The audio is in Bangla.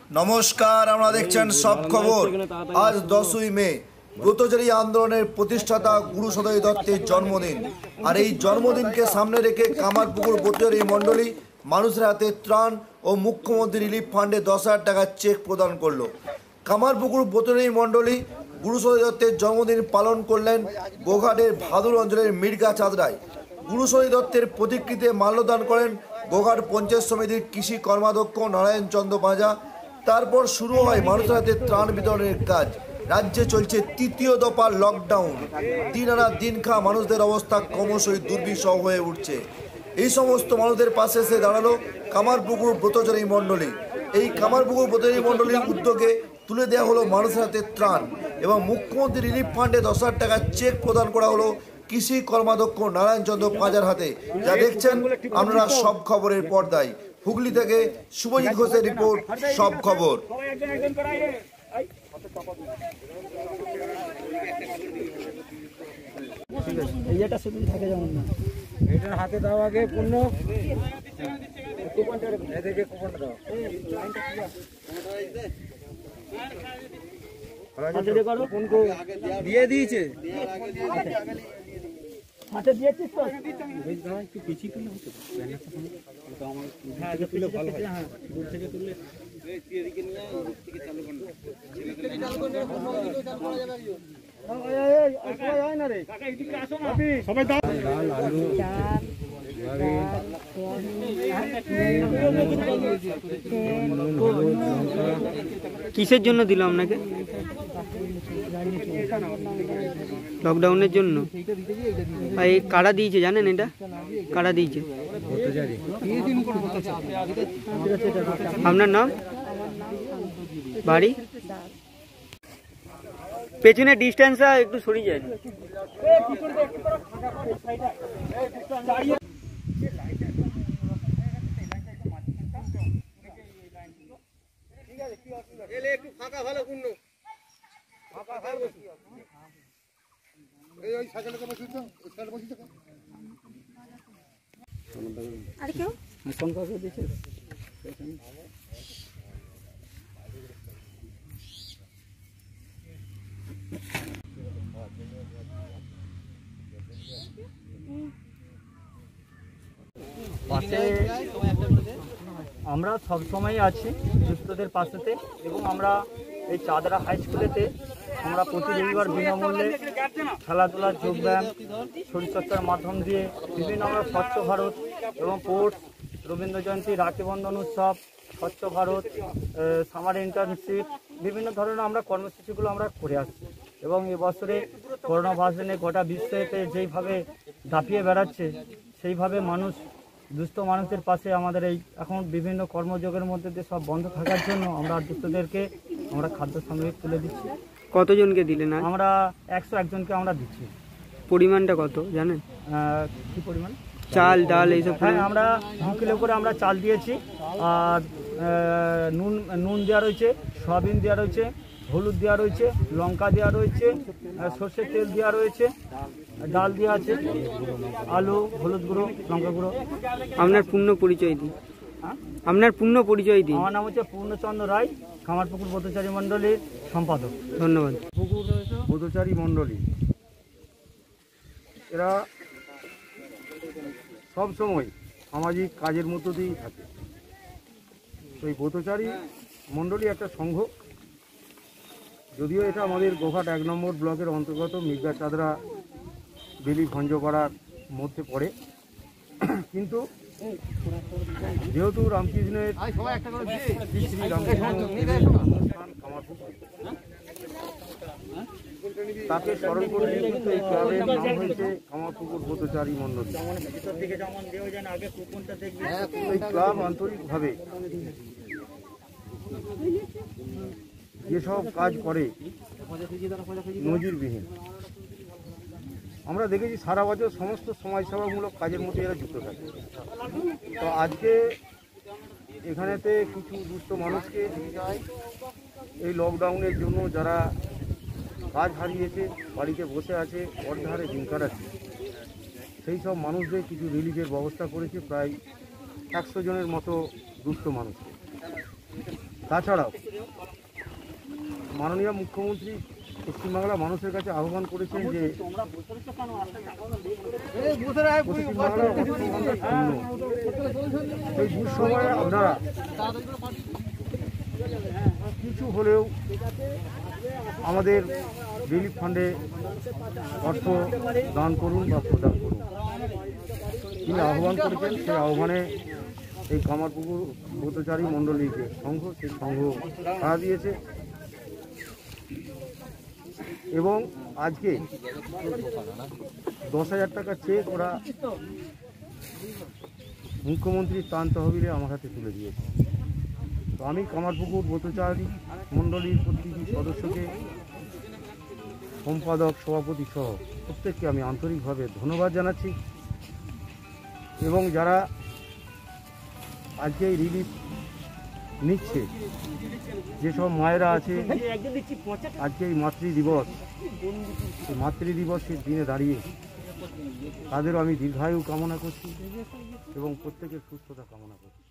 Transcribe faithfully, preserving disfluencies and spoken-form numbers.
নমস্কার, আমরা দেখছেন সব খবর। আজ দশই মে ব্রতচারী আন্দোলনের প্রতিষ্ঠাতা গুরু সদয় দত্তের জন্মদিন। আর এই জন্মদিনকে সামনে রেখে কামারপুকুর ব্রতচারী মণ্ডলী মানুষের হাতে ত্রাণ ও মুখ্যমন্ত্রী রিলিফ ফান্ডে দশ হাজার টাকার চেক প্রদান করলো। কামারপুকুর ব্রতচারী মণ্ডলী গুরু সদয় দত্তের জন্মদিন পালন করলেন গোঘাটের ভাদুর অঞ্চলের মির্গা চাঁদরায়। গুরু সদয় দত্তের প্রতিকৃতিতে মাল্যদান করেন গোঘাট পঞ্চায়েত সমিতির কৃষি কর্মাধ্যক্ষ নারায়ণ চন্দ্র পাঁজা। তারপর শুরু হয় মানুষের হাতে ত্রাণ বিতরণের কাজ। রাজ্যে চলছে তৃতীয় দফার লকডাউন। দিন আনা দিন খাওয়া মানুষদের অবস্থা ক্রমশই দুর্বিষহ হয়ে উঠছে। এই সমস্ত মানুষদের পাশে এসে দাঁড়ালো কামারপুকুর ব্রতচারী মণ্ডলী। এই কামারপুকুর ব্রতচারী মণ্ডলীর উদ্যোগে তুলে দেওয়া হলো মানুষের হাতে ত্রাণ এবং মুখ্যমন্ত্রী রিলিফ ফান্ডে দশ হাজার টাকার চেক প্রদান করা হলো কৃষি কর্মাধ্যক্ষ নারায়ণ চন্দ্র পাঁজার হাতে। যা দেখছেন আপনারা সব খবরের পর্দায়। হুগলি থেকে শুভজিৎ ঘোষের রিপোর্ট, সব খবর। হাতে দাও আগে পূর্ণ দিয়ে দিয়েছে হাতে দিয়েছিস তো একটু পিছিয়ে তুলে হতো তুলে ভালো হয়। হ্যাঁ দূর থেকে তুললে কিসের জন্য দিল আপনাকে? লকডাউনের জন্য। এই কারা দিয়েছে জানেন? এটা কারা দিয়েছে? আপনার নাম, বাড়ি? পেছনে ডিস্টেন্সটা একটু সরিয়ে যায়। একটু ফাঁকা ভালো পূর্ণ ফাঁকা ভালো এই ওই সাইকেলটা বসিয়ে দাও, ওই সাইকেলে বসিয়ে দাও। আর কেউ ফোন করে দিয়েছে পাশে। আমরা সবসময় আছি দুস্থদের পাশেতে এবং আমরা এই চাঁদরা হাই স্কুলেতে আমরা প্রতি রবিবার বিনামূল্যে খেলাধুলার যোগব্যায়াম শরীরচর্চার মাধ্যম দিয়ে বিভিন্ন আমরা স্বচ্ছ ভারত এবং স্পোর্টস, রবীন্দ্র জয়ন্তী, রাখি বন্ধন উৎসব, স্বচ্ছ ভারত, সামার ইন্টার্নশিপ, বিভিন্ন ধরনের আমরা কর্মসূচিগুলো আমরা করে আসছি। এবং এবছরে করোনা ভার্সনে গোটা বিশ্বেতে যেইভাবে দাপিয়ে বেড়াচ্ছে সেইভাবে মানুষ দুস্থ মানুষদের পাশে আমাদের এই এখন বিভিন্ন কর্মযোগের মধ্যে দিয়ে সব বন্ধ থাকার জন্য আমরা দুস্থদেরকে আমরা খাদ্য সামগ্রী তুলে দিচ্ছি। কতজনকে দিলেন? আমরা একশো একজনকে আমরা দিচ্ছি। পরিমাণটা কত জানেন? কি পরিমাণ? চাল, ডাল এইসব? হ্যাঁ, আমরা দু কিলো করে আমরা চাল দিয়েছি। আর নুন নুন দেওয়া রয়েছে, সয়াবিন দেওয়া রয়েছে, হলুদ দেওয়া রয়েছে, লঙ্কা দেওয়া রয়েছে, সর্ষের তেল দেওয়া রয়েছে, ডাল দেওয়া আছে, আলু, হলুদ গুঁড়ো, লঙ্কা গুঁড়ো। আপনার পূর্ণ পরিচয় দিন। আপনার পূর্ণ পরিচয় দিন। আমার নাম হচ্ছে পূর্ণচন্দ্র রায়, কামারপুকুর ব্রতচারী মণ্ডলীর সম্পাদক। ধন্যবাদ। পুকুর ব্রতচারী মণ্ডলী এরা সবসময় সামাজিক কাজের মধ্য দিয়েই থাকে। তো এই ব্রতচারী মণ্ডলী একটা সংঘ, যদিও এটা আমাদের গোঘাট এক নম্বর ব্লকের অন্তর্গত মির্গা চাঁদরা বেলি ভঞ্জপাড়ার মধ্যে পড়ে, কিন্তু যেহেতু রামকৃষ্ণের শ্রী রামকৃষ্ণ কামারপুকুর তাকে স্মরণ করে কিন্তু এই ক্লাবের নাম হয়েছে কামারপুকুর ব্রতচারী মণ্ডলী। এই ক্লাব আন্তরিকভাবে যেসব কাজ করে নজিরবিহীন। আমরা দেখেছি সারা বছর সমস্ত সমাজসেবামূলক কাজের মধ্যে এরা যুক্ত থাকে। তো আজকে এখানেতে কিছু দুস্থ মানুষকে এই লকডাউনের জন্য যারা কাজ হারিয়েছে, বাড়িতে বসে আছে, অর্ধাহারে দিন কাটাচ্ছে, সেই সব মানুষদের কিছু রিলিফের ব্যবস্থা করেছে প্রায় একশো জনের মতো দুস্থ মানুষকে। তাছাড়াও মাননীয় মুখ্যমন্ত্রী পশ্চিমবাংলার মানুষের কাছে আহ্বান করেছেন যে পশ্চিমবাংলার অর্থভাণ্ডার শূন্য। সেই দুঃসময়ে আপনারা কিছু হলেও আমাদের রিলিফ ফান্ডে অর্থ দান করুন বা প্রদান করুন। তিনি আহ্বান করেছেন, সেই আহ্বানে এই কামারপুকুর ব্রতচারী মণ্ডলীকে সংঘ সেই সংঘ সাড়া দিয়েছে এবং আজকে দশ হাজার টাকা চেক ওরা মুখ্যমন্ত্রীর ত্রাণ তহবিলে আমার হাতে তুলে দিয়েছে। তো আমি কামারপুকুর ব্রতচারী মণ্ডলীর প্রতিটি সদস্যকে, সম্পাদক, সভাপতি সহ প্রত্যেককে আমি আন্তরিকভাবে ধন্যবাদ জানাচ্ছি এবং যারা আজকে এই রিলিফ নিচ্ছে, যেসব মায়েরা আছে, আজকে এই মাতৃ দিবস, এই মাতৃ দিবসের দিনে দাঁড়িয়ে তাদেরও আমি দীর্ঘায়ু কামনা করছি এবং প্রত্যেকের সুস্থতা কামনা করছি।